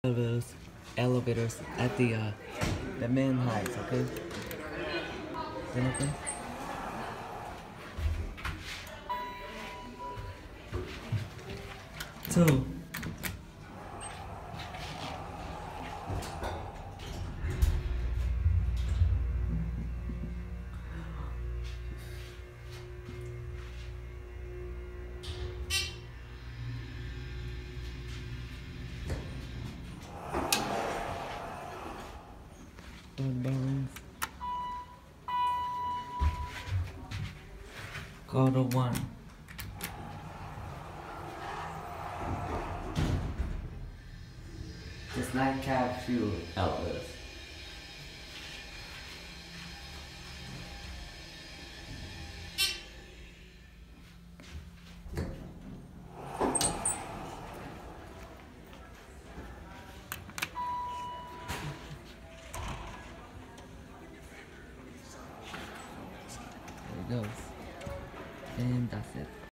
elevators at the main heights, okay? Then open. Two. Balloons. Go to one. Just like cat fuel elevators. There it goes. And that's it.